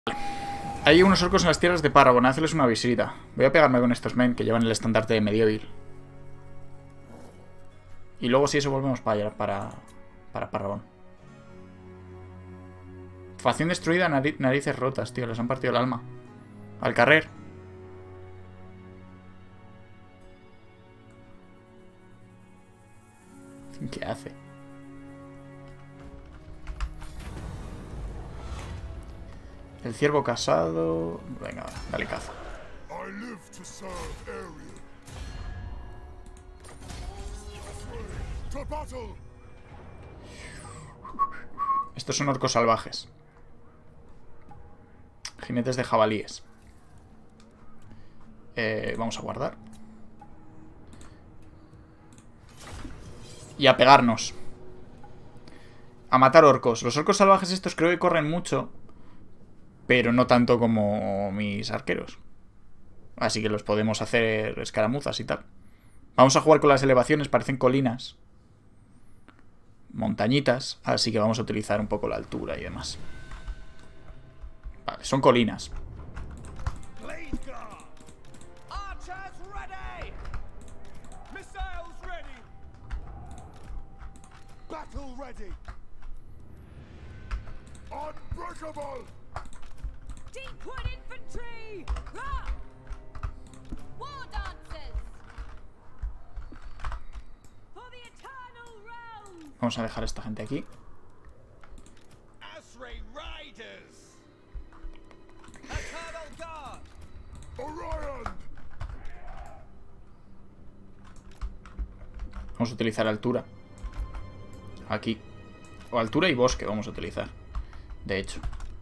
Hay unos orcos en las tierras de Paragon, hazles una visita. Voy a pegarme con estos men que llevan el estandarte de Medieval. Y luego si eso volvemos para allá, para Paragon. Facción destruida, narices rotas, tío. Les han partido el alma. Al carrer. ¿Qué hace? El ciervo casado... Venga, dale caza. Estos son orcos salvajes. Jinetes de jabalíes. Vamos a guardar. Y a pegarnos. A matar orcos. Los orcos salvajes estos creo que corren mucho, pero no tanto como mis arqueros. Así que los podemos hacer escaramuzas y tal. Vamos a jugar con las elevaciones. Parecen colinas, montañitas. Así que vamos a utilizar un poco la altura y demás. Vale, son colinas. Vamos a dejar a esta gente aquí. Vamos a utilizar altura. Aquí. O altura y bosque vamos a utilizar. De hecho.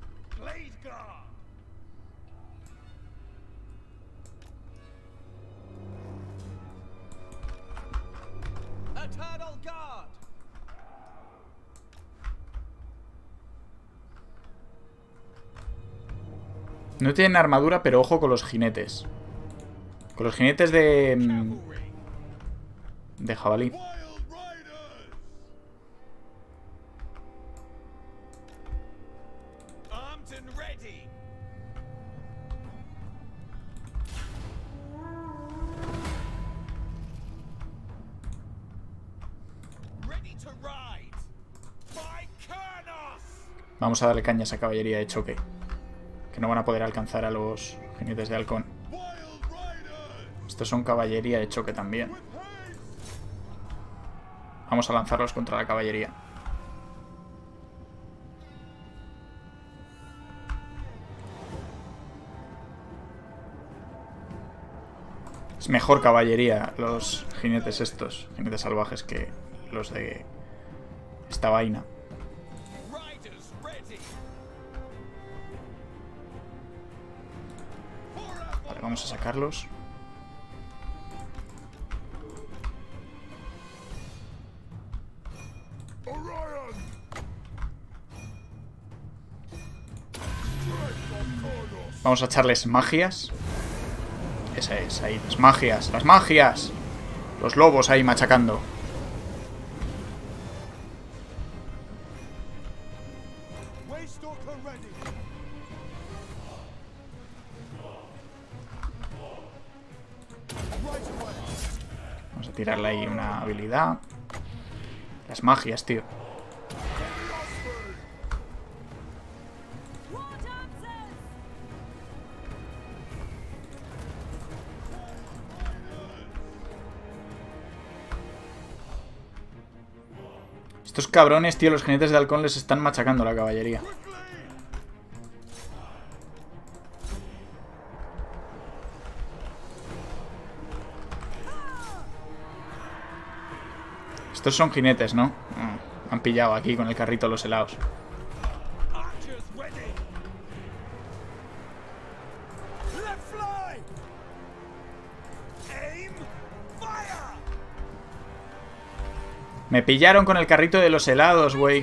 No tienen armadura, pero ojo con los jinetes. Con los jinetes de jabalí. Vamos a darle caña a esa caballería de choque, que no van a poder alcanzar a los jinetes de halcón. Estos son caballería de choque también. Vamos a lanzarlos contra la caballería. Es mejor caballería los jinetes estos, jinetes salvajes, que los de esta vaina. Vale, vamos a sacarlos. Vamos a echarles magias. Esa es, ahí, las magias, las magias. Los lobos ahí machacando. Vamos a tirarle ahí una habilidad. Las magias, tío. Estos cabrones, tío, los jinetes de halcón les están machacando la caballería. Estos son jinetes, ¿no? Han pillado aquí con el carrito los helados. Me pillaron con el carrito de los helados, güey.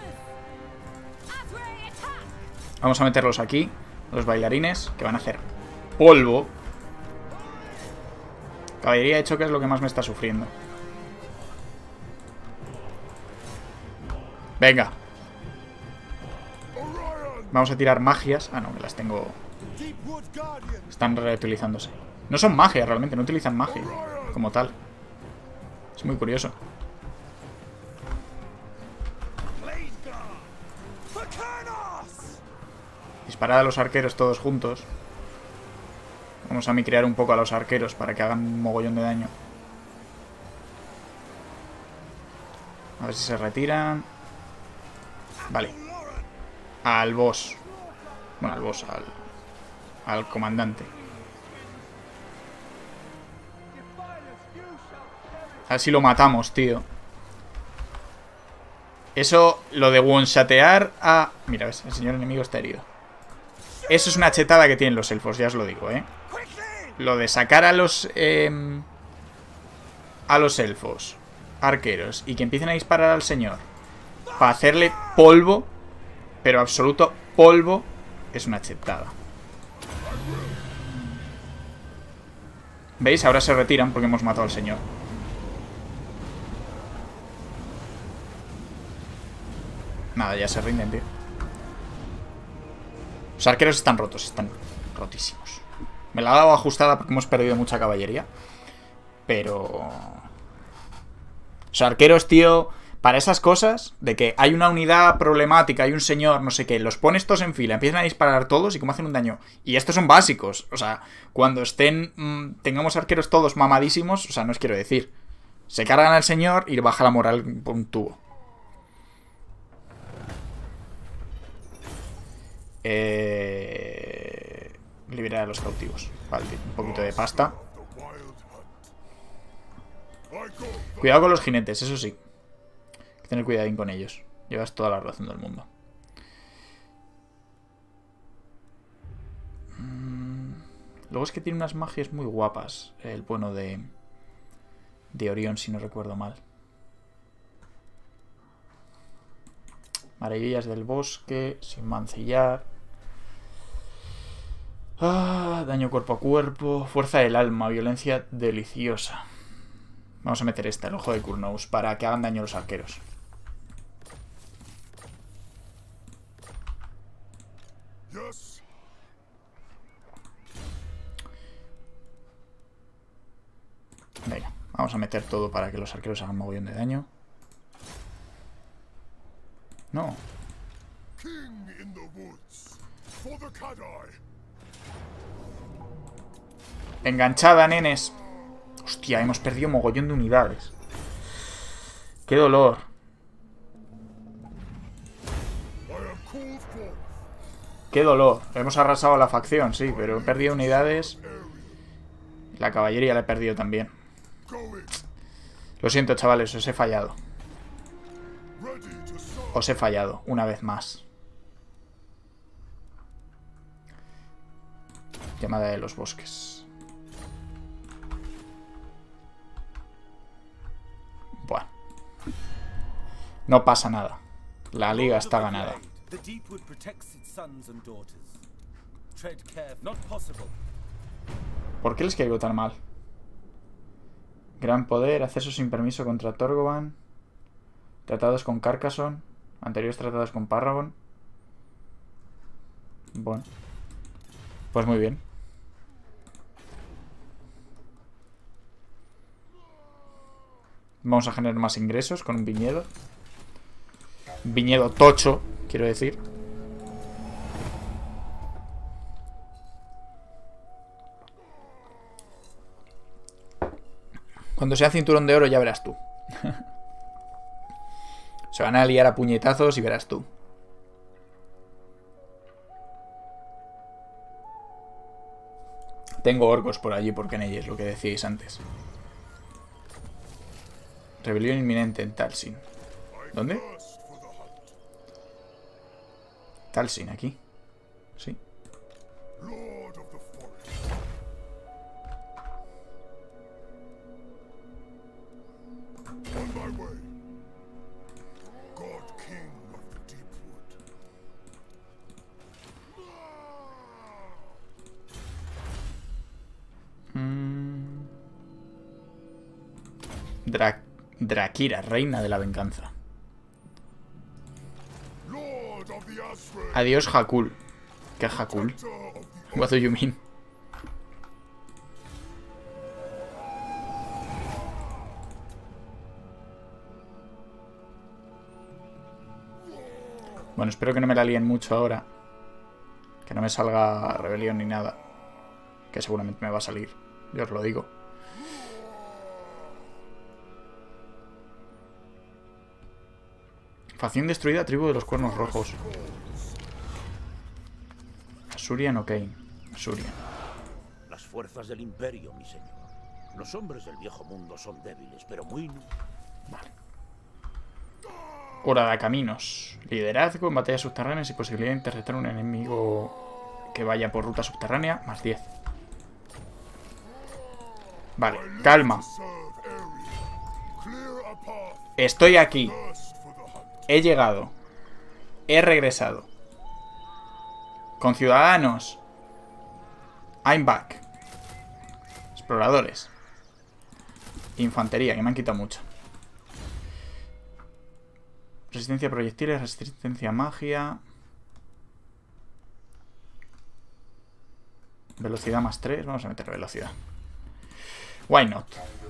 Vamos a meterlos aquí, los bailarines, que van a hacer polvo. Caballería de choque es lo que más me está sufriendo. Venga. Vamos a tirar magias. Ah, no, que las tengo... Están reutilizándose. No son magias realmente, no utilizan magia como tal. Es muy curioso. Disparad a los arqueros todos juntos. Vamos a micrear un poco a los arqueros para que hagan un mogollón de daño. A ver si se retiran. Vale. Al boss. Bueno, al boss, al comandante. A ver si lo matamos, tío. Eso, lo de one-shatear a... Mira, ves, el señor enemigo está herido. Eso es una chetada que tienen los elfos, ya os lo digo, ¿eh? Lo de sacar a los elfos arqueros y que empiecen a disparar al señor para hacerle polvo, pero absoluto polvo, es una chetada. ¿Veis? Ahora se retiran porque hemos matado al señor. Nada, ya se rinden, tío. Los arqueros están rotos, están rotísimos. Me la he dado ajustada porque hemos perdido mucha caballería. Pero... Los arqueros, tío, para esas cosas, de que hay una unidad problemática, hay un señor, no sé qué, los pones todos en fila, empiezan a disparar todos y cómo hacen un daño. Y estos son básicos, o sea, cuando estén, tengamos arqueros todos mamadísimos, o sea, no os quiero decir. Se cargan al señor y baja la moral por un tubo. Liberar a los cautivos. Vale, un poquito de pasta. Cuidado con los jinetes, eso sí. Hay que tener cuidadín con ellos. Llevas toda la razón del mundo. Luego es que tiene unas magias muy guapas. El bueno de Orión, si no recuerdo mal. Maravillas del bosque, sin mancillar. Daño cuerpo a cuerpo. Fuerza del alma, violencia deliciosa. Vamos a meter esta, el ojo de Kurnouz, para que hagan daño a los arqueros. Venga, vamos a meter todo para que los arqueros hagan mogollón de daño. No. Enganchada, nenes. Hostia, hemos perdido mogollón de unidades. Qué dolor. Qué dolor. Hemos arrasado a la facción, sí, pero he perdido unidades. La caballería la he perdido también. Lo siento, chavales, os he fallado. Os he fallado, una vez más. Llamada de los bosques. Bueno. No pasa nada. La liga está ganada. ¿Por qué les caigo tan mal? Gran poder, acceso sin permiso contra Torgoban. Tratados con Carcassonne. Anteriores tratados con Parragon. Bueno. Pues muy bien. Vamos a generar más ingresos con un viñedo. Viñedo tocho, quiero decir. Cuando sea cinturón de oro ya verás tú. Se van a liar a puñetazos y verás tú. Tengo orcos por allí por Kenelles, lo que decíais antes. Rebelión inminente en Talsin. ¿Dónde? Talsin, aquí. Sí. Drakira, reina de la venganza. Adiós, Hakul. ¿Qué es Hakul? What do you mean? Bueno, espero que no me la líen mucho ahora. Que no me salga rebelión ni nada. Que seguramente me va a salir. Yo os lo digo. Facción destruida, tribu de los cuernos rojos. Asurian o Kane. Asurian. Las fuerzas del Imperio, mi señor. Los hombres del viejo mundo son débiles, pero muy... Vale. Hora de caminos. Liderazgo en batallas subterráneas y posibilidad de interceptar un enemigo que vaya por ruta subterránea. Más 10. Vale, calma. Estoy aquí. He llegado. He regresado. Conciudadanos. I'm back. Exploradores. Infantería, que me han quitado mucho. Resistencia a proyectiles, resistencia a magia. Velocidad más 3. Vamos a meter velocidad. Why not?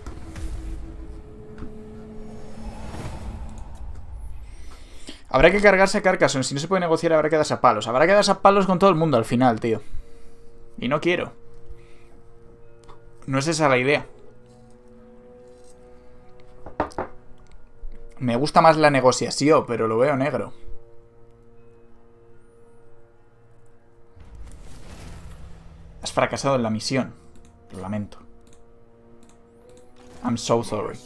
Habrá que cargarse a Carcassonne. Si no se puede negociar, habrá que darse a palos. Habrá que darse a palos con todo el mundo al final, tío. Y no quiero. No es esa la idea. Me gusta más la negociación, pero lo veo negro. Has fracasado en la misión. Lo lamento. I'm so sorry.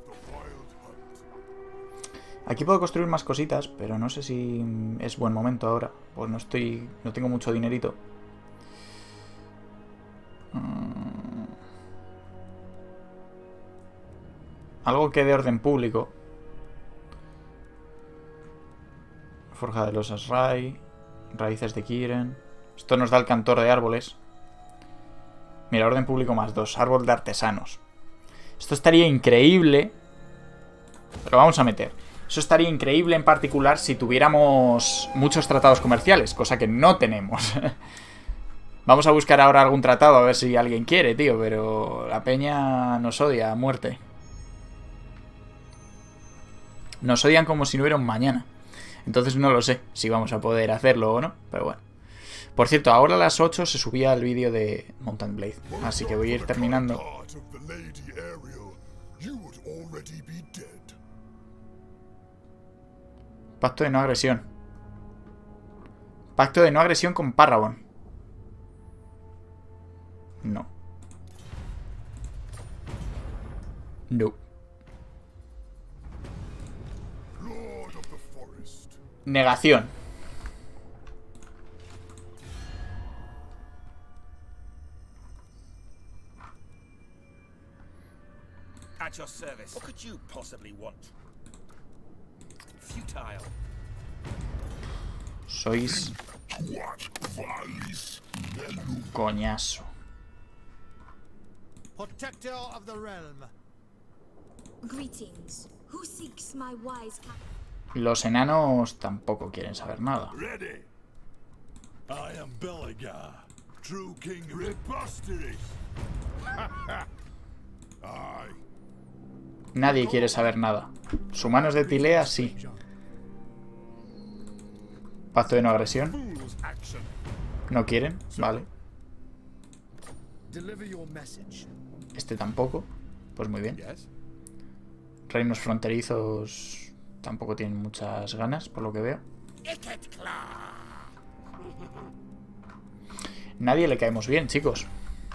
Aquí puedo construir más cositas, pero no sé si es buen momento ahora. Pues no tengo mucho dinerito. Algo que de orden público. Forja de los Asrai. Raíces de Kiren. Esto nos da el cantor de árboles. Mira, orden público más 2. Árbol de artesanos. Esto estaría increíble. Pero vamos a meter. Eso estaría increíble en particular si tuviéramos muchos tratados comerciales, cosa que no tenemos. Vamos a buscar ahora algún tratado a ver si alguien quiere, tío, pero la peña nos odia a muerte. Nos odian como si no hubiera un mañana. Entonces no lo sé si vamos a poder hacerlo o no, pero bueno. Por cierto, ahora a las 8 se subía el vídeo de Mountain Blade, así que voy a ir terminando. Pacto de no agresión. Pacto de no agresión con Parravon. No. No. Negación. At your service. What could you possibly want? Futile. Sois coñazo. Protector of the realm. Greetings. Who seeks my wise Los enanos tampoco quieren saber nada. Ready. I am Belegar, true king of Reposteris. Aye. Nadie quiere saber nada. Los humanos de Tilea sí. Pacto de no agresión. No quieren, vale. Este tampoco. Pues muy bien. Reinos fronterizos tampoco tienen muchas ganas, por lo que veo. Nadie le caemos bien, chicos.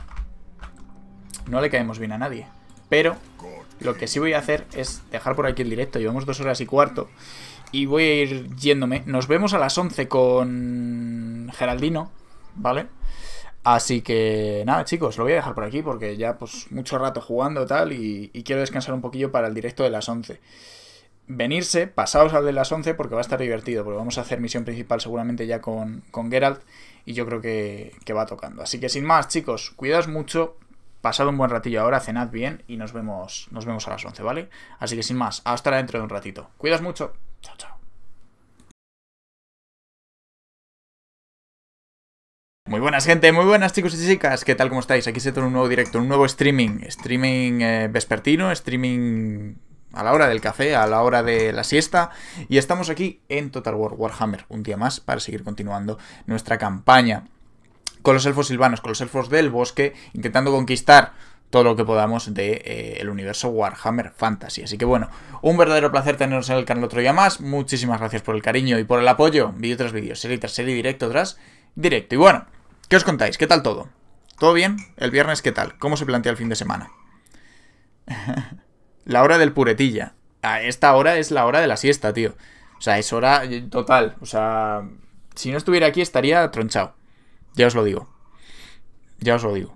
No le caemos bien a nadie. Pero lo que sí voy a hacer es dejar por aquí el directo. Llevamos 2 horas y cuarto. Y voy a ir yéndome. Nos vemos a las 11 con Geraldino, ¿vale? Así que nada, chicos, lo voy a dejar por aquí porque ya pues mucho rato jugando tal y quiero descansar un poquillo para el directo de las 11. Venirse, pasaos al de las 11 porque va a estar divertido, porque vamos a hacer misión principal seguramente ya con Geralt y yo creo que va tocando. Así que sin más, chicos, cuidaos mucho, pasad un buen ratillo ahora, cenad bien y nos vemos a las 11, ¿vale? Así que sin más, hasta dentro de un ratito. Cuidaos mucho, chao, chao. Muy buenas, gente, muy buenas, chicos y chicas. ¿Qué tal? ¿Cómo estáis? Aquí se trae un nuevo directo, un nuevo streaming. Streaming vespertino, streaming a la hora del café, a la hora de la siesta. Y estamos aquí en Total War Warhammer, un día más para seguir continuando nuestra campaña con los elfos silvanos, con los elfos del bosque, intentando conquistar todo lo que podamos de el universo Warhammer Fantasy. Así que bueno, un verdadero placer teneros en el canal otro día más. Muchísimas gracias por el cariño y por el apoyo. Vídeo tras vídeo, serie tras serie, directo tras directo. Y bueno, ¿qué os contáis? ¿Qué tal todo? ¿Todo bien? ¿El viernes qué tal? ¿Cómo se plantea el fin de semana? La hora del puretilla. Esta hora es la hora de la siesta, tío. O sea, es hora total. O sea, si no estuviera aquí estaría tronchado. Ya os lo digo. Ya os lo digo.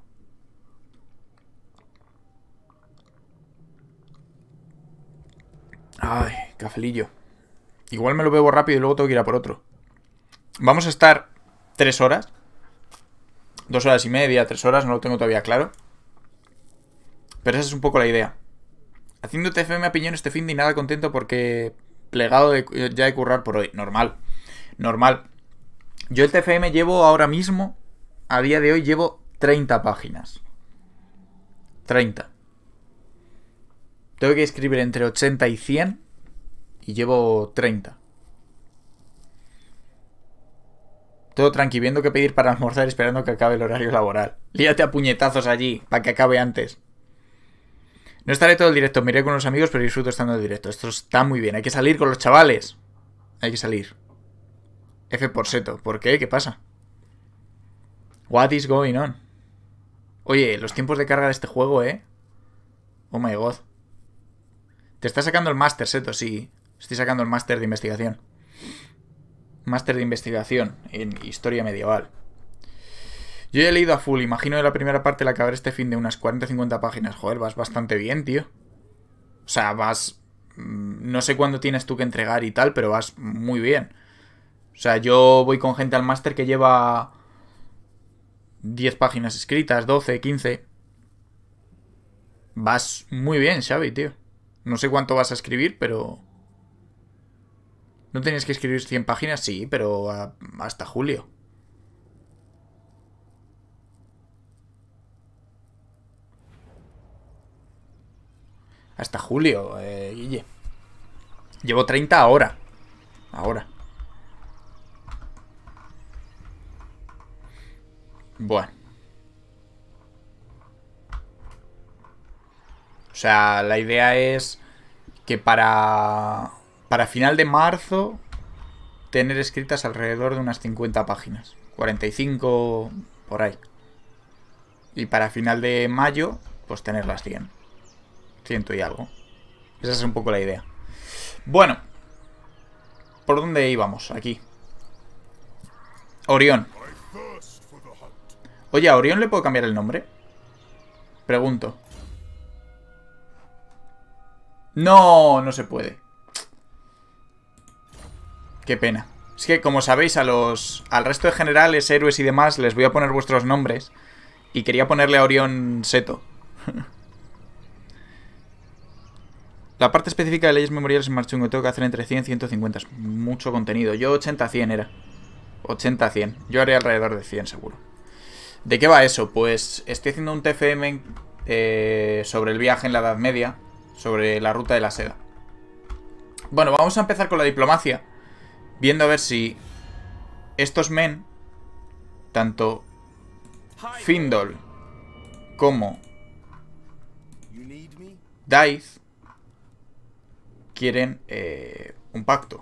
Ay, cafelillo. Igual me lo bebo rápido y luego tengo que ir a por otro. Vamos a estar 3 horas. 2 horas y media, 3 horas, no lo tengo todavía claro. Pero esa es un poco la idea. Haciendo TFM a piñón este fin de nada contento porque plegado ya de currar por hoy. Normal. Normal. Yo el TFM llevo ahora mismo, a día de hoy, llevo 30 páginas. 30. Tengo que escribir entre 80 y 100 y llevo 30. Todo tranqui, viendo qué pedir para almorzar esperando que acabe el horario laboral. Líate a puñetazos allí, para que acabe antes. No estaré todo el directo, me iré con los amigos, pero disfruto estando en directo. Esto está muy bien, hay que salir con los chavales. Hay que salir. F por seto. ¿Por qué? ¿Qué pasa? What is going on? Oye, los tiempos de carga de este juego, Oh my god. Te está sacando el máster, Seto, sí. Estoy sacando el máster de investigación. Máster de investigación en historia medieval. Yo ya he leído a full. Imagino que la primera parte la acabaré este fin de unas 40-50 páginas. Joder, vas bastante bien, tío. O sea, vas... No sé cuándo tienes tú que entregar y tal, pero vas muy bien. O sea, yo voy con gente al máster que lleva 10 páginas escritas, 12, 15. Vas muy bien, Xavi, tío. No sé cuánto vas a escribir, pero... ¿No tenías que escribir 100 páginas? Sí, pero hasta julio. Hasta julio, Guille. Llevo 30 ahora. Ahora. Bueno. O sea, la idea es que para final de marzo tener escritas alrededor de unas 50 páginas. 45 por ahí. Y para final de mayo, pues tener las 100. 100 y algo. Esa es un poco la idea. Bueno. ¿Por dónde íbamos? Aquí. Orión. Oye, ¿a Orión le puedo cambiar el nombre? Pregunto. No, no se puede. Qué pena. Es que, como sabéis, al resto de generales, héroes y demás les voy a poner vuestros nombres. Y quería ponerle a Orión Seto. La parte específica de leyes memoriales en Marchungo tengo que hacer entre 100 y 150. Es mucho contenido. Yo 80-100 era. 80-100. Yo haré alrededor de 100 seguro. ¿De qué va eso? Pues estoy haciendo un TFM sobre el viaje en la Edad Media. Sobre la ruta de la seda. Bueno, vamos a empezar con la diplomacia. Viendo a ver si estos men, tanto Findol como Daith, quieren un pacto.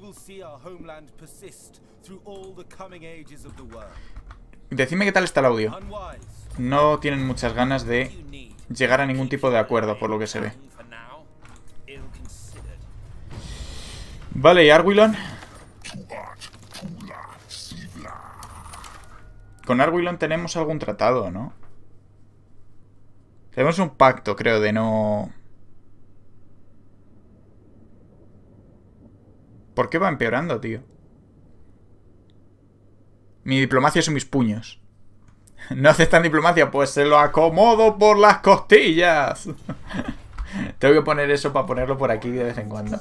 Decidme qué tal está el audio. No tienen muchas ganas de llegar a ningún tipo de acuerdo, por lo que se ve. Vale, ¿y Arwilon? Con Arwilon tenemos algún tratado, ¿no? Tenemos un pacto, creo, de no... ¿Por qué va empeorando, tío? Mi diplomacia son mis puños. ¿No aceptan diplomacia? Pues se lo acomodo por las costillas. Tengo que poner eso para ponerlo por aquí de vez en cuando.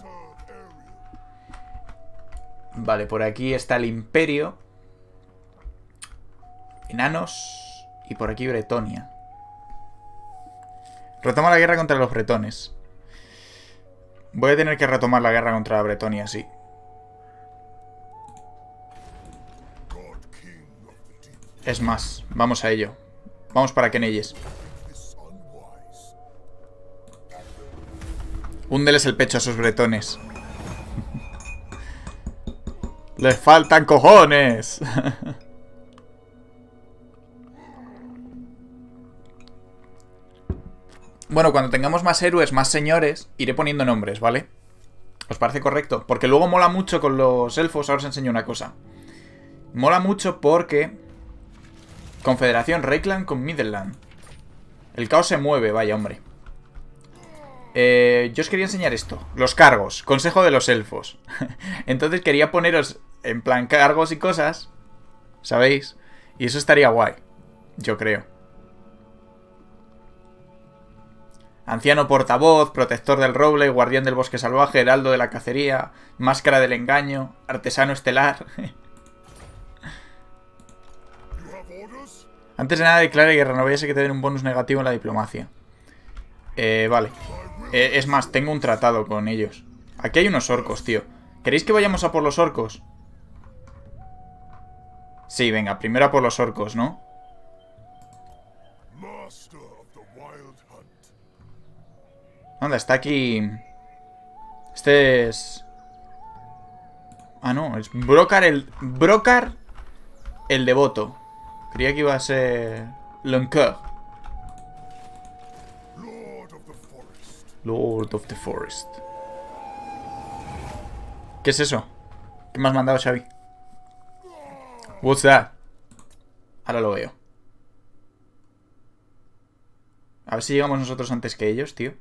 Vale, por aquí está el Imperio. Enanos. Y por aquí Bretonia. Retoma la guerra contra los bretones. Voy a tener que retomar la guerra contra Bretonia, sí. Es más, vamos a ello. Vamos para Kenelles. Húndeles el pecho a esos bretones. ¡Les faltan cojones! Bueno, cuando tengamos más héroes, más señores, iré poniendo nombres, ¿vale? ¿Os parece correcto? Porque luego mola mucho con los elfos. Ahora os enseño una cosa. Mola mucho porque... Confederación Reikland con Midland. El caos se mueve, vaya hombre. Yo os quería enseñar esto. Los cargos. Consejo de los elfos. Entonces quería poneros en plan cargos y cosas, ¿sabéis? Y eso estaría guay, yo creo. Anciano portavoz, protector del roble, guardián del bosque salvaje, heraldo de la cacería, máscara del engaño, artesano estelar. Antes de nada declare guerra, no vayas a que te den un bonus negativo en la diplomacia. Vale. Es más, tengo un tratado con ellos. Aquí hay unos orcos, tío. ¿Queréis que vayamos a por los orcos? Sí, venga, primero a por los orcos, ¿no? Anda, está aquí... Este es... Ah, no, es Brocar el devoto. Creía que iba a ser... Loncoeur. Lord of the Forest. ¿Qué es eso? ¿Qué me has mandado, Xavi? What's that? Ahora lo veo. A ver si llegamos nosotros antes que ellos, tío.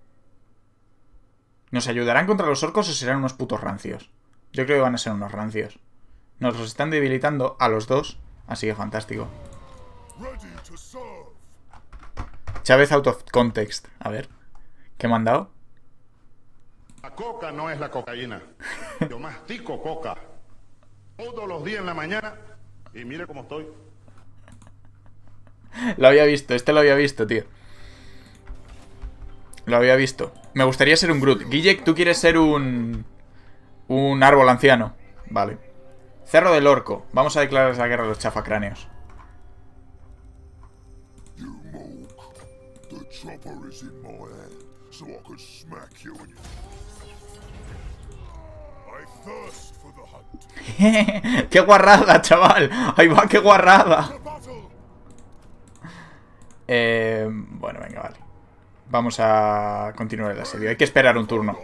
¿Nos ayudarán contra los orcos o serán unos putos rancios? Yo creo que van a ser unos rancios. Nos los están debilitando a los dos. Así que fantástico. Chávez out of context. A ver. ¿Qué me han dado? La coca no es la cocaína. Yo mastico coca todos los días en la mañana. Y mire cómo estoy. Lo había visto. Este lo había visto, tío. Lo había visto. Me gustaría ser un Groot. Guillek, tú quieres ser un árbol anciano. Vale. Cerro del Orco. Vamos a declarar la guerra a los chafacráneos. ¡Qué guarrada, chaval! ¡Ahí va, qué guarrada! Bueno, venga, vale. Vamos a continuar el asedio. Hay que esperar un turno.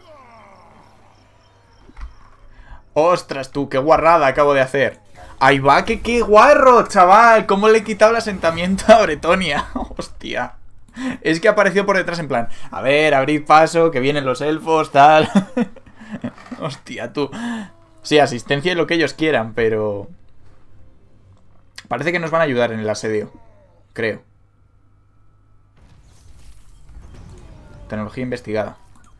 ¡Ostras, tú! ¡Qué guarrada acabo de hacer! ¡Ahí va! ¡Qué guarro, chaval! ¿Cómo le he quitado el asentamiento a Bretonia? ¡Hostia! Es que apareció por detrás en plan... A ver, abrid paso, que vienen los elfos, tal... Hostia, tú... Sí, asistencia y lo que ellos quieran, pero... Parece que nos van a ayudar en el asedio. Creo. Tecnología investigada.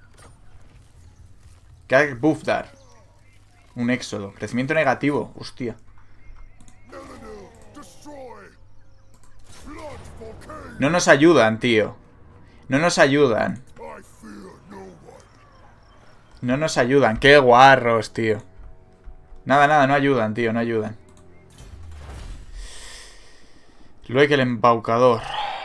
¿Qué hay que buff dar? Un éxodo. Crecimiento negativo. Hostia. No nos ayudan, tío. No nos ayudan. No nos ayudan. Qué guarros, tío. Nada, no ayudan, tío. No ayudan. Luego el embaucador.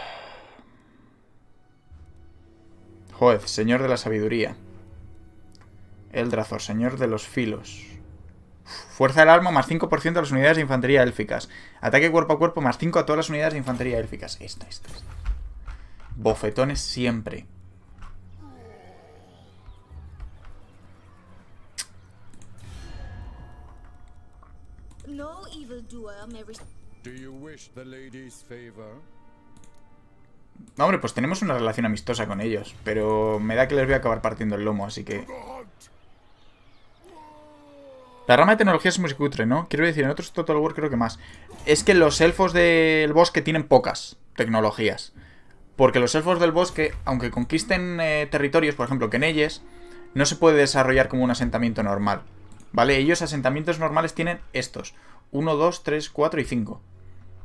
Joder, señor de la sabiduría. Eldrazor, señor de los filos. Fuerza del alma más 5% a las unidades de infantería élficas. Ataque cuerpo a cuerpo más 5 a todas las unidades de infantería élficas. Esta. Bofetones siempre. No evildoer may Do you wish the lady's favor? No, hombre, pues tenemos una relación amistosa con ellos. Pero me da que les voy a acabar partiendo el lomo, así que... La rama de tecnología es muy cutre, ¿no? Quiero decir, en otros Total War creo que más. Es que los elfos del bosque tienen pocas tecnologías. Porque los elfos del bosque, aunque conquisten territorios, por ejemplo, Kenelles, no se puede desarrollar como un asentamiento normal. ¿Vale? Ellos asentamientos normales tienen estos. 1, 2, 3, 4 y 5.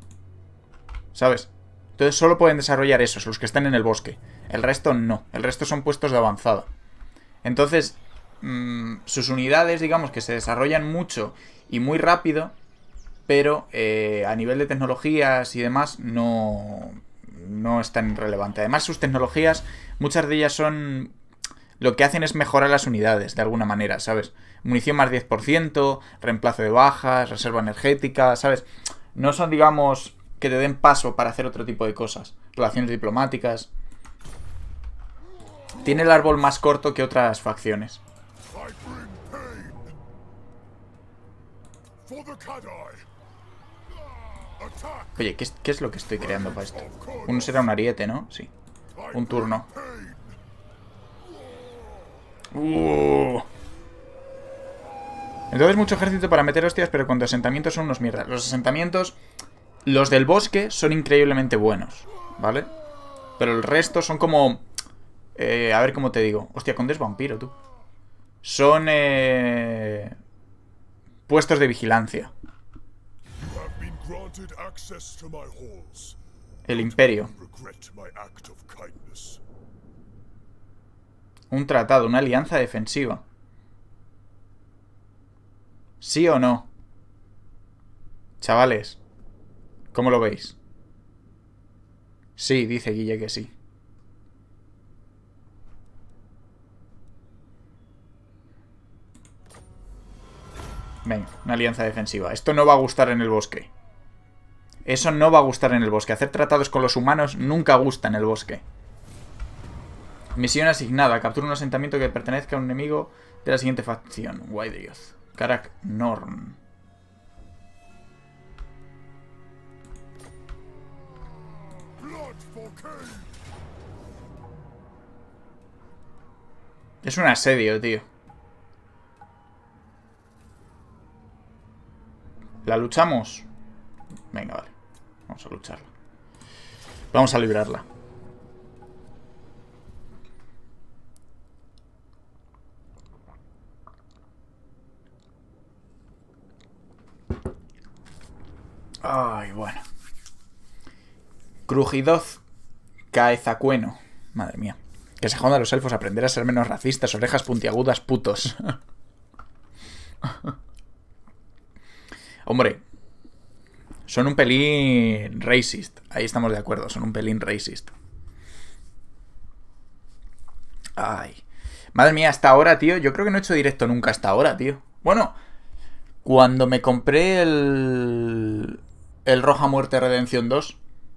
¿sabes? Entonces solo pueden desarrollar esos, los que están en el bosque. El resto no. El resto son puestos de avanzada. Entonces, sus unidades, digamos, que se desarrollan mucho y muy rápido, pero a nivel de tecnologías y demás no es tan relevante. Además, sus tecnologías, muchas de ellas son... Lo que hacen es mejorar las unidades, de alguna manera, ¿sabes? Munición más 10%, reemplazo de bajas, reserva energética, ¿sabes? No son, digamos, que te den paso para hacer otro tipo de cosas. Relaciones diplomáticas. Tiene el árbol más corto que otras facciones. Oye, ¿qué es lo que estoy creando para esto? Uno será un ariete, ¿no? Sí. Un turno. Entonces mucho ejército para meter hostias, pero cuando asentamientos son unos mierdas. Los asentamientos, los del bosque, son increíblemente buenos, ¿vale? Pero el resto son como... a ver cómo te digo. Hostia, Conde es vampiro, tú. Son... puestos de vigilancia. El imperio. Un tratado, una alianza defensiva. ¿Sí o no? Chavales, ¿cómo lo veis? Sí, dice Guille que sí. Venga, una alianza defensiva. Esto no va a gustar en el bosque. Eso no va a gustar en el bosque. Hacer tratados con los humanos nunca gusta en el bosque. Misión asignada. Captura un asentamiento que pertenezca a un enemigo de la siguiente facción. Widrioth. Karak Norn. Es un asedio, tío. ¿La luchamos? Venga, vale. Vamos a lucharla. Vamos a librarla. Ay, bueno. Crujidoz Caezacueno. Madre mía. Que se jodan los elfos, aprender a ser menos racistas, orejas puntiagudas, putos. Hombre, son un pelín racist. Ahí estamos de acuerdo, son un pelín racist. Ay. Madre mía, hasta ahora, tío. Yo creo que no he hecho directo nunca hasta ahora, tío. Bueno, cuando me compré el Roja Muerte Redención 2,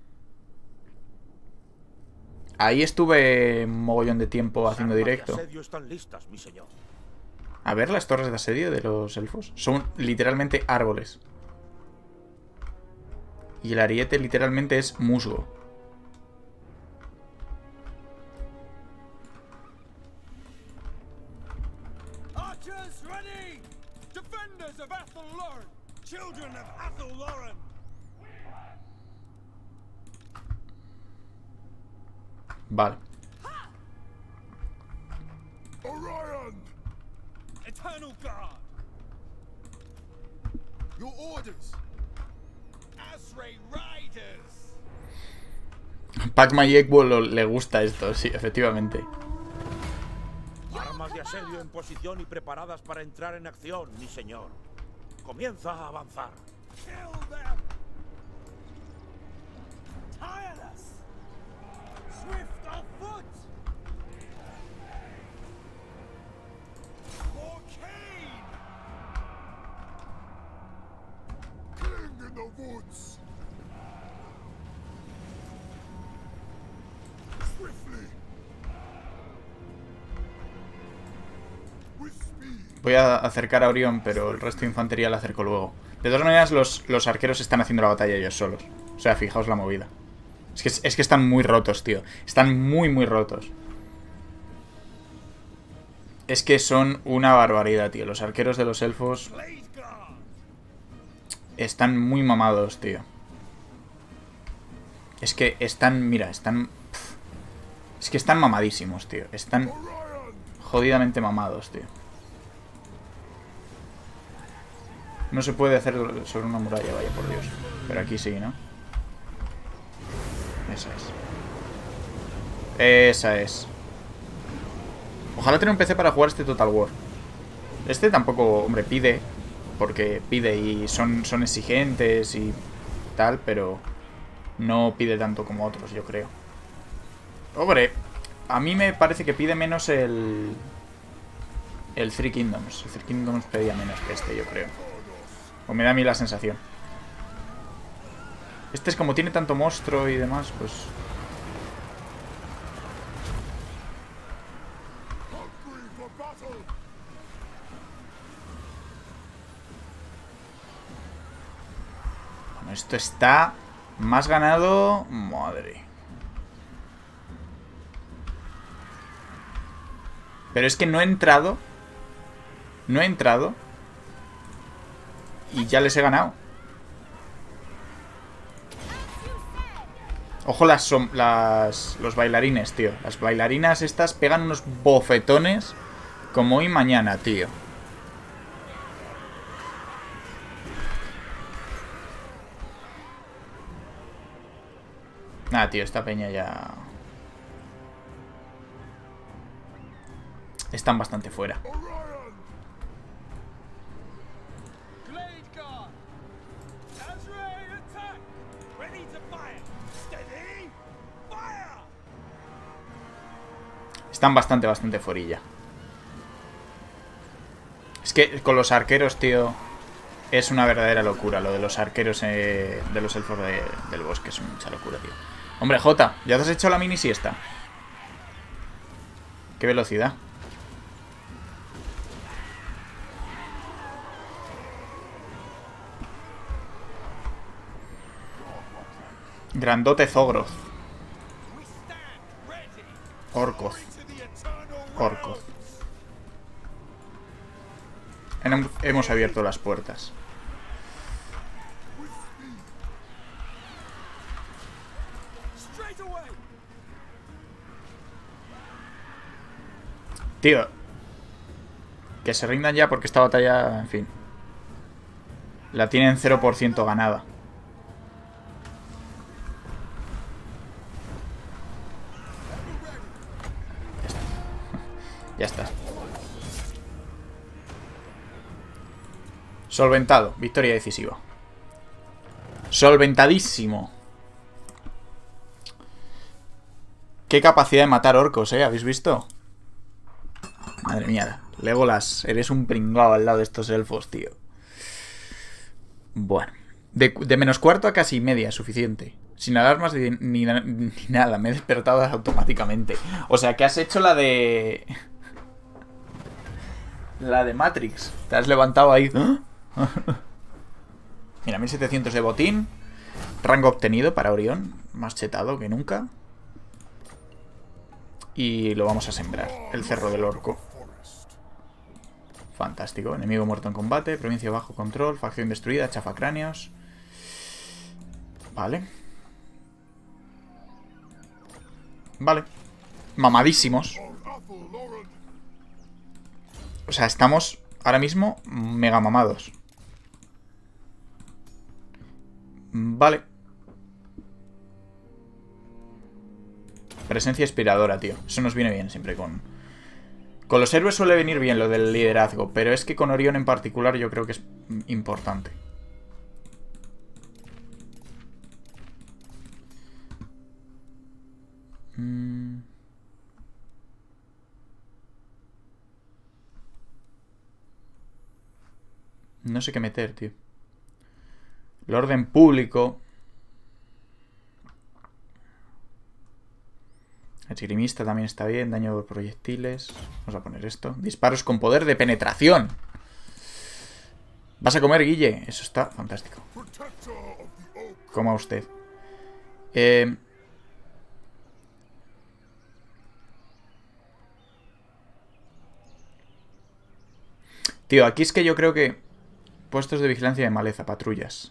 ahí estuve un mogollón de tiempo haciendo directo. A ver, las torres de asedio de los elfos. Son literalmente árboles. Y el ariete literalmente es musgo. Vale. Pac-Man y Ekbo le gusta esto, sí, efectivamente. Armas de asedio en posición y preparadas para entrar en acción, mi señor. Comienza a avanzar. Voy a acercar a Orión, pero el resto de infantería la acerco luego. De todas maneras, los arqueros están haciendo la batalla ellos solos. O sea, fijaos la movida. Es que están muy rotos, tío. Están muy, muy rotos. Es que son una barbaridad, tío. Los arqueros de los elfos están muy mamados, tío. Es que están... Mira, están... Es que están mamadísimos, tío. Están jodidamente mamados, tío. No se puede hacer sobre una muralla, vaya por Dios. Pero aquí sí, ¿no? Esa es. Esa es. Ojalá tener un PC para jugar este Total War. Este tampoco, hombre, pide. Porque pide y son exigentes y tal, pero no pide tanto como otros, yo creo. Hombre, a mí me parece que pide menos el Three Kingdoms. El Three Kingdoms pedía menos que este, yo creo. O me da a mí la sensación. Este es como tiene tanto monstruo y demás, pues... Bueno, esto está más ganado... Madre. Pero es que no he entrado. No he entrado. Y ya les he ganado. Ojo los bailarines, tío. Las bailarinas estas pegan unos bofetones como hoy mañana, tío. Nada, tío, esta peña ya... Están bastante fuera. Están bastante fuerilla. Es que con los arqueros, tío, es una verdadera locura. Lo de los arqueros de los elfos del bosque es mucha locura, tío. Hombre, Jota, ¿ya te has hecho la mini siesta? Qué velocidad. Grandote Zogroth. Orkoth. Orkoth. Hemos abierto las puertas. Tío. Que se rindan ya porque esta batalla, en fin. La tienen 0% ganada. Ya está. Solventado. Victoria decisiva. Solventadísimo. Qué capacidad de matar orcos, ¿Habéis visto? Madre mía. Legolas, eres un pringao al lado de estos elfos, tío. Bueno. De menos cuarto a casi media es suficiente. Sin alarmas ni nada. Me he despertado automáticamente. O sea, que has hecho la de... La de Matrix. Te has levantado ahí. Mira, 1700 de botín. Rango obtenido para Orión. Más chetado que nunca. Y lo vamos a sembrar. El cerro del orco. Fantástico. Enemigo muerto en combate. Provincia bajo control. Facción destruida. Chafacráneos. Vale. Vale. Mamadísimos. O sea, estamos ahora mismo mega mamados. Vale. Presencia inspiradora, tío. Eso nos viene bien siempre con... Con los héroes suele venir bien lo del liderazgo, pero es que con Orión en particular yo creo que es importante. No sé qué meter, tío. El orden público. Esgrimista también está bien. Daño de proyectiles. Vamos a poner esto. Disparos con poder de penetración. ¿Vas a comer, Guille? Eso está fantástico. Coma usted. Tío, aquí es que yo creo que... Puestos de vigilancia de maleza, patrullas.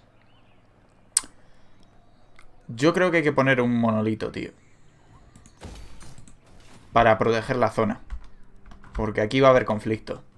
Yo creo que hay que poner un monolito, tío. Para proteger la zona. Porque aquí va a haber conflicto.